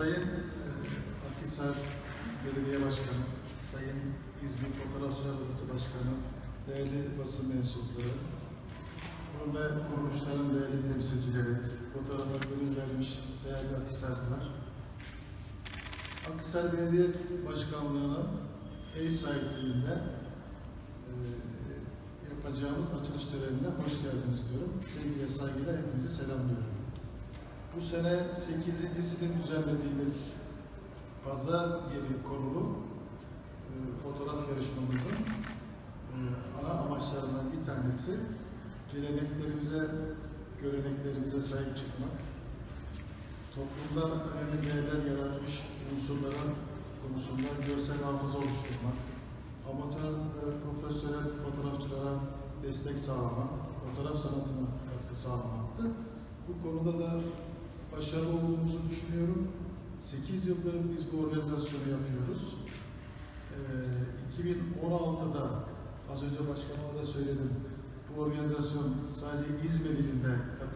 Sayın Akhisar Belediye Başkanı, Sayın İzmir Fotoğrafçılar Odası Başkanı, değerli basın mensupları, kurum ve kuruluşların değerli temsilcileri, fotoğrafa gönül vermiş değerli Akhisarlılar, Akhisar Belediye Başkanlığı'nın ev sahipliğinde yapacağımız açılış törenine hoş geldiniz diyorum. Sevgi ve saygıyla hepinizi selamlıyorum. Bu sene 8.'sini düzenlediğimiz Pazar Yeri konulu fotoğraf yarışmamızın ana amaçlarından bir tanesi geleneklerimize, göreneklerimize sahip çıkmak, toplumda önemli değerler yaratmış unsurların konusunda görsel hafıza oluşturmak, amatör, profesyonel fotoğrafçılara destek sağlamak, fotoğraf sanatına katkı sağlamaktı. Bu konuda da başarılı olduğumuzu düşünüyorum. 8 yıldır biz bu organizasyonu yapıyoruz. 2016'da, az önce başkanıma da söyledim, bu organizasyon sadece İzmir ilinde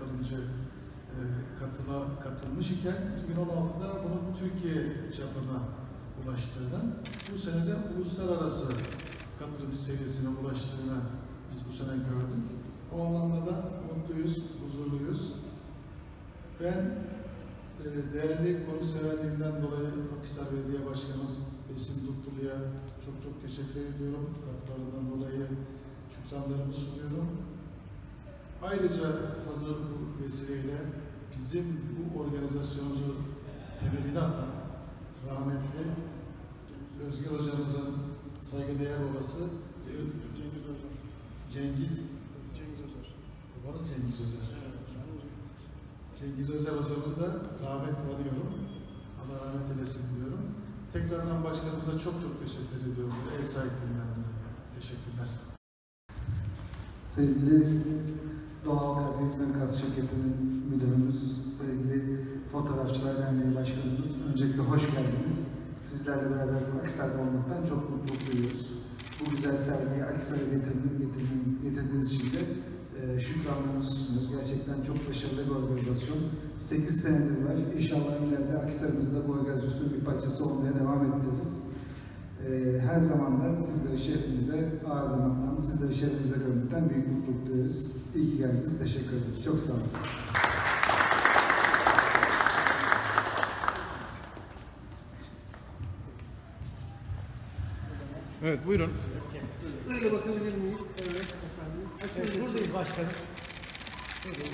katılmış iken 2016'da bunun Türkiye çapına ulaştığını, bu sene de uluslararası katılımcı seviyesine ulaştığını biz bu sene gördük. O anlamda da mutluyuz, huzurluyuz. Ben değerli konukseverliğinden dolayı Akhisar Belediye Başkanımız Besim Dutlulu'ya çok teşekkür ediyorum. Katkılarından dolayı şükranlarımı sunuyorum. Ayrıca hazır bu vesileyle bizim bu organizasyonumuzu temelini atan rahmetli Özgür Hocamızın saygıdeğer babası Cengiz Özer. Babanız Cengiz Özer. Cengiz Özer hocamızı da rahmetle anıyorum. Allah rahmet eylesin diyorum. Tekrardan başkanımıza çok teşekkür ediyorum. Ev sahipliğinden dolayı. Teşekkürler. Sevgili Doğalgaz İzmir Gaz Şirketi'nin müdürümüz, sevgili Fotoğrafçılar Derneği Başkanımız, öncelikle hoş geldiniz. Sizlerle beraber Akhisar'da olmaktan çok mutluluk duyuyoruz. Bu güzel sergiyi Akhisar'a getirdiğiniz için de şükranlarımızı sunuyoruz. Gerçekten çok başarılı bir organizasyon. 8 senedir var. İnşallah ileride Akhisar'ımızda bu organizasyonun bir parçası olmaya devam ettiririz. Her zaman da sizleri şehrimizde ağırlamaktan, sizleri şehrimize görmekten büyük mutluluk duyuyoruz. İyi ki geldiniz. Teşekkür ederiz. Çok sağ olun. Evet, buyurun. Böyle bakabilir miyiz? Evet efendim. Evet, buradayız başkanım. Buradayız.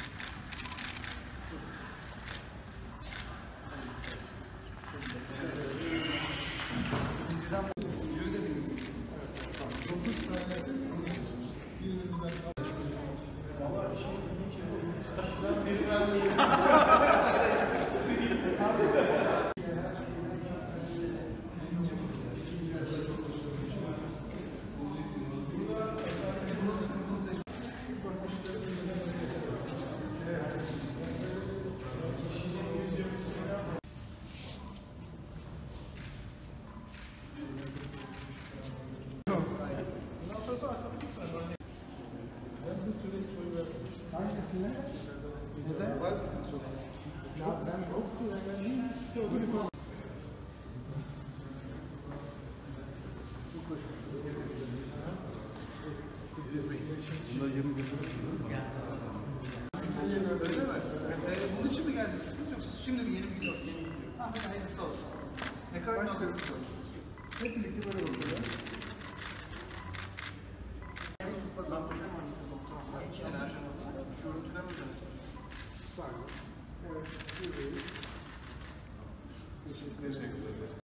Hangisine? Neden? Var mı? Çok. Ben yoktu ya. Ben hiç istiyordum. Bunda 20 gün Öyle mi? Bunun için mi geldiniz? Yoksa şimdi mi yeni bir gidiyor? Hayırlısı olsun. Ne kadar başlıyoruz? Hep birlikte böyle oluyor. Evet, buradayız. Teşekkür ederim.